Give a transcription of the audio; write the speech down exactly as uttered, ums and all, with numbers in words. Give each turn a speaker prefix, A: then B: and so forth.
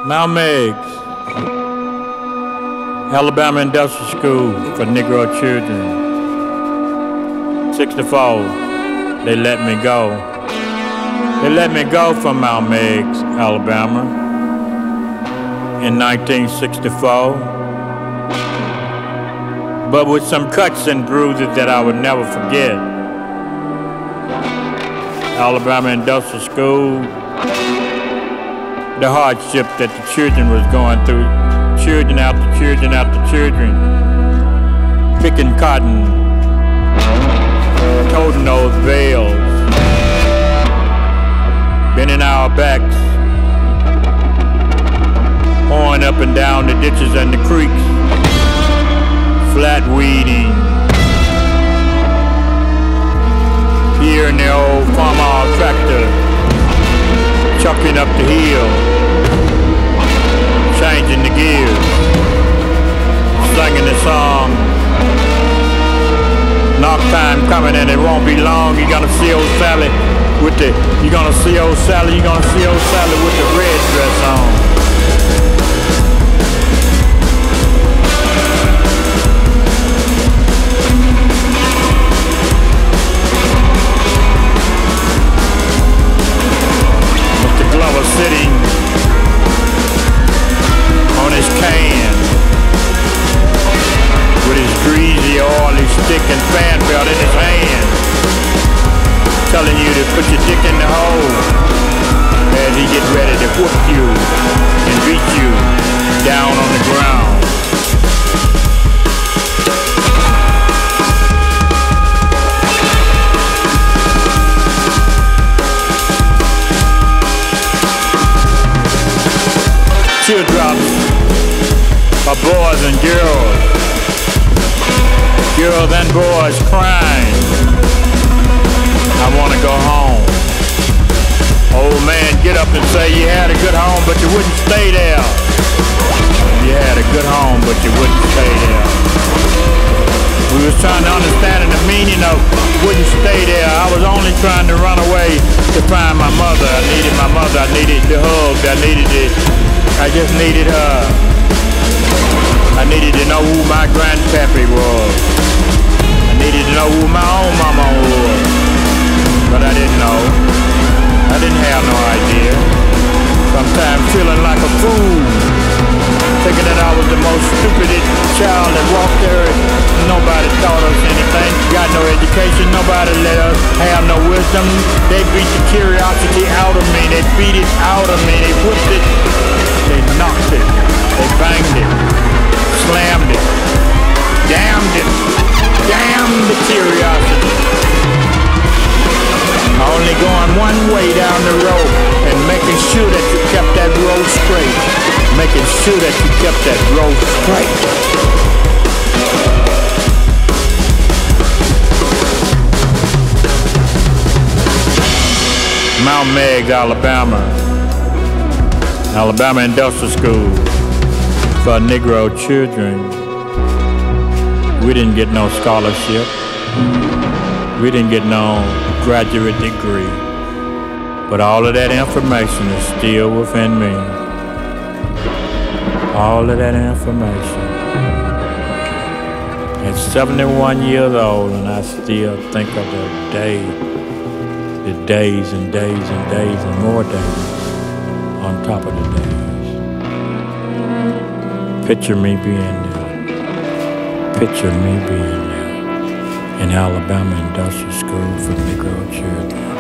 A: Meigs, Alabama Industrial School for Negro children. sixty-four, they let me go. They let me go from Meigs, Alabama in nineteen sixty-four, but with some cuts and bruises that I would never forget. Alabama Industrial School, the hardship that the children was going through, children after children after children, picking cotton, toting those bales, bending our backs, pouring up and down the ditches and the creeks, flat weeding. Here in the old farmhouse tractor, chucking up the hill, changing the gears, singing the song. Knock time coming and it won't be long. You're gonna see old Sally with the, you're gonna see old Sally, you're gonna see old Sally with the red dress on. Sitting on his can with his greasy, oily stick and fan belt in his hand, telling you to put your dick in the hole as he get ready to whoop you and beat you down on the ground. Teardrops of boys and girls, girls and boys crying. I want to go home. Old man get up and say you had a good home but you wouldn't stay there. You had a good home but you wouldn't stay there. We was trying to understand the meaning of wouldn't stay there. I was only trying to run away to find my mother. I needed my mother. I needed the hug. I needed it. I just needed her. I needed to know who my grandpappy was. I needed to know who my own mama was. But I didn't know. I didn't have no idea. Sometimes feeling like a fool, thinking that I was the most stupidest child that walked there. Nobody taught us anything. Got no education. Nobody let us have no wisdom. They beat the curiosity out of me. They beat it out of me. They whipped it. They knocked it, they banged it, slammed it, damned it, damned the curiosity. Only going one way down the road and making sure that you kept that road straight, making sure that you kept that road straight. Mount Meigs, Alabama. Alabama Industrial School for Negro children. We didn't get no scholarship. We didn't get no graduate degree. But all of that information is still within me. All of that information. At seventy-one years old, and I still think of the day, the days and days and days and more days on top of the days. Picture me being there. Picture me being there in Alabama Industrial School for Negro children.